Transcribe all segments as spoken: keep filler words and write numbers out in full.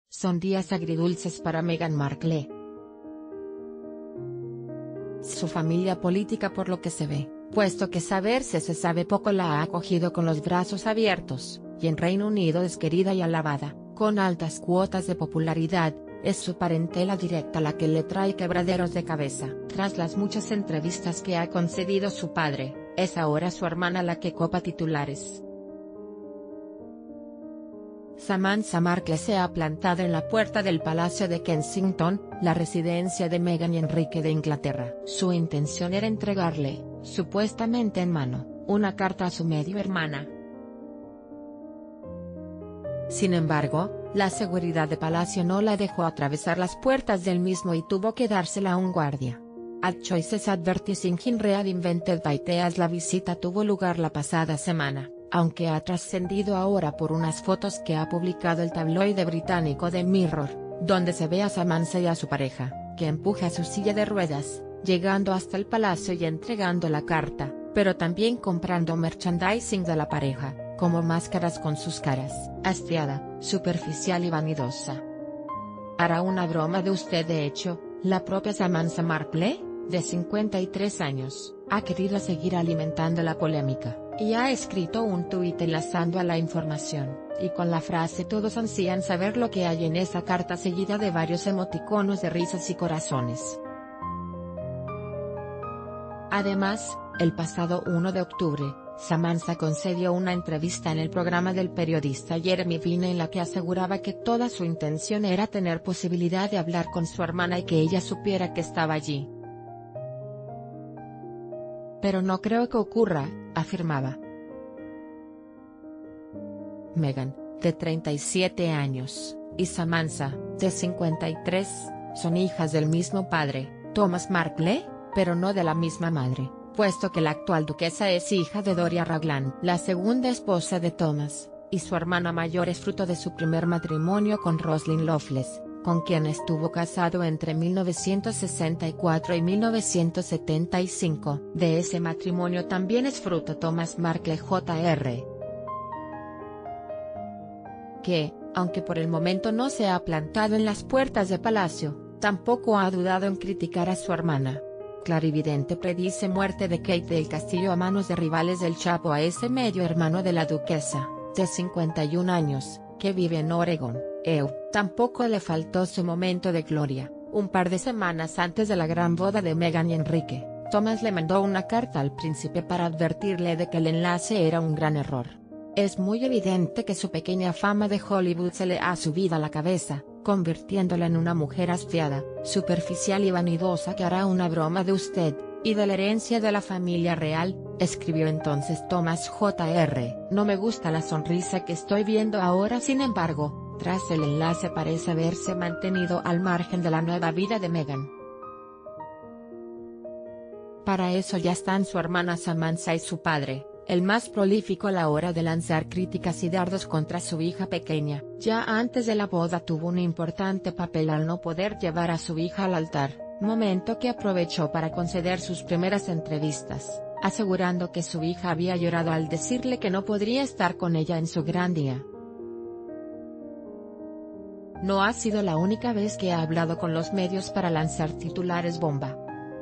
Son días agridulces para Meghan Markle. Su familia política, por lo que se ve, puesto que saberse se sabe poco, la ha acogido con los brazos abiertos, y en Reino Unido es querida y alabada, con altas cuotas de popularidad. Es su parentela directa la que le trae quebraderos de cabeza. Tras las muchas entrevistas que ha concedido su padre, es ahora su hermana la que copa titulares. Samantha Markle se ha plantado en la puerta del Palacio de Kensington, la residencia de Meghan y Enrique de Inglaterra. Su intención era entregarle, supuestamente en mano, una carta a su medio hermana. Sin embargo, la seguridad de Palacio no la dejó atravesar las puertas del mismo y tuvo que dársela a un guardia. At Choices Advertising in Read Invented by Theas. La visita tuvo lugar la pasada semana, aunque ha trascendido ahora por unas fotos que ha publicado el tabloide británico The Mirror, donde se ve a Samantha y a su pareja, que empuja su silla de ruedas, llegando hasta el palacio y entregando la carta, pero también comprando merchandising de la pareja, como máscaras con sus caras. Hastiada, superficial y vanidosa. ¿Hará una broma de usted? De hecho, la propia Samantha Markle, de cincuenta y tres años, ha querido seguir alimentando la polémica, y ha escrito un tuit enlazando a la información, y con la frase "todos ansían saber lo que hay en esa carta", seguida de varios emoticonos de risas y corazones. Además, el pasado uno de octubre, Samantha concedió una entrevista en el programa del periodista Jeremy Vine en la que aseguraba que toda su intención era tener posibilidad de hablar con su hermana y que ella supiera que estaba allí. Pero no creo que ocurra, afirmaba. Meghan, de treinta y siete años, y Samantha, de cincuenta y tres, son hijas del mismo padre, Thomas Markle, pero no de la misma madre, puesto que la actual duquesa es hija de Doria Ragland, la segunda esposa de Thomas, y su hermana mayor es fruto de su primer matrimonio con Roslyn Loveless, con quien estuvo casado entre mil novecientos sesenta y cuatro y mil novecientos setenta y cinco. De ese matrimonio también es fruto Thomas Markle junior que, aunque por el momento no se ha plantado en las puertas de Palacio, tampoco ha dudado en criticar a su hermana. Clarividente predice muerte de Kate del Castillo a manos de rivales del Chapo a ese medio hermano de la duquesa, de cincuenta y un años, que vive en Oregón. Eu, tampoco le faltó su momento de gloria. Un par de semanas antes de la gran boda de Meghan y Enrique, Thomas le mandó una carta al príncipe para advertirle de que el enlace era un gran error. Es muy evidente que su pequeña fama de Hollywood se le ha subido a la cabeza, convirtiéndola en una mujer hastiada, superficial y vanidosa que hará una broma de usted, y de la herencia de la familia real, escribió entonces Thomas junior No me gusta la sonrisa que estoy viendo ahora. Sin embargo, tras el enlace parece haberse mantenido al margen de la nueva vida de Meghan. Para eso ya están su hermana Samantha y su padre, el más prolífico a la hora de lanzar críticas y dardos contra su hija pequeña. Ya antes de la boda tuvo un importante papel al no poder llevar a su hija al altar, momento que aprovechó para conceder sus primeras entrevistas, asegurando que su hija había llorado al decirle que no podría estar con ella en su gran día. No ha sido la única vez que ha hablado con los medios para lanzar titulares bomba.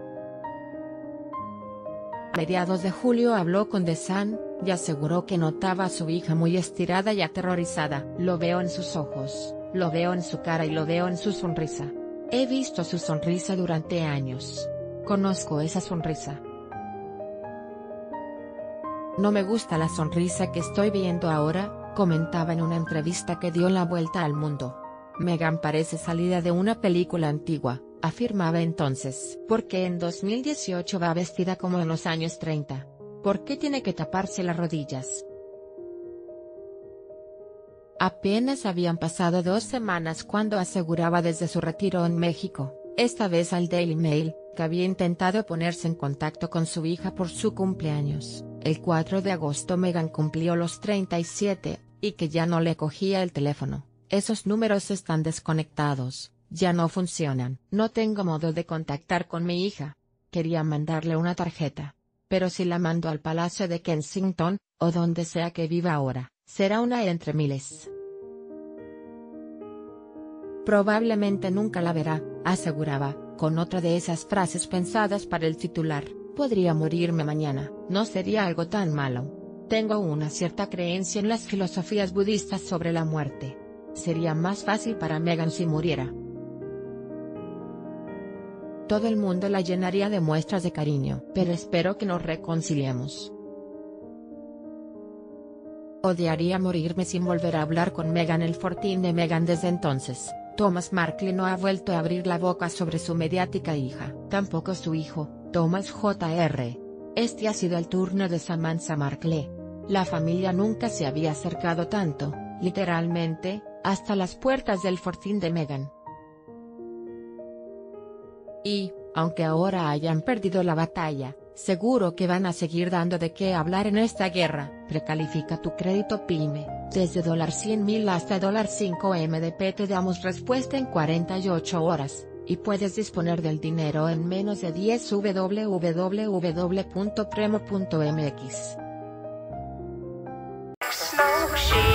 A mediados de julio habló con The Sun, y aseguró que notaba a su hija muy estirada y aterrorizada. Lo veo en sus ojos, lo veo en su cara y lo veo en su sonrisa. He visto su sonrisa durante años. Conozco esa sonrisa. No me gusta la sonrisa que estoy viendo ahora, comentaba en una entrevista que dio la vuelta al mundo. Meghan parece salida de una película antigua, afirmaba entonces. ¿Por qué en dos mil dieciocho va vestida como en los años treinta? ¿Por qué tiene que taparse las rodillas? Apenas habían pasado dos semanas cuando aseguraba desde su retiro en México, esta vez al Daily Mail, que había intentado ponerse en contacto con su hija por su cumpleaños. El cuatro de agosto Meghan cumplió los treinta y siete, y que ya no le cogía el teléfono. Esos números están desconectados, ya no funcionan. No tengo modo de contactar con mi hija. Quería mandarle una tarjeta, pero si la mando al Palacio de Kensington, o donde sea que viva ahora, será una entre miles. Probablemente nunca la verá, aseguraba, con otra de esas frases pensadas para el titular: podría morirme mañana, no sería algo tan malo. Tengo una cierta creencia en las filosofías budistas sobre la muerte. Sería más fácil para Meghan si muriera. Todo el mundo la llenaría de muestras de cariño, pero espero que nos reconciliemos. Odiaría morirme sin volver a hablar con Meghan. El fortín de Meghan desde entonces. Thomas Markle no ha vuelto a abrir la boca sobre su mediática hija, tampoco su hijo, Thomas junior Este ha sido el turno de Samantha Markle. La familia nunca se había acercado tanto, literalmente, hasta las puertas del fortín de Meghan. Y, aunque ahora hayan perdido la batalla, seguro que van a seguir dando de qué hablar en esta guerra. Precalifica tu crédito PYME, desde cien mil hasta cinco M D P te damos respuesta en cuarenta y ocho horas, y puedes disponer del dinero en menos de diez. w w w punto premo punto m x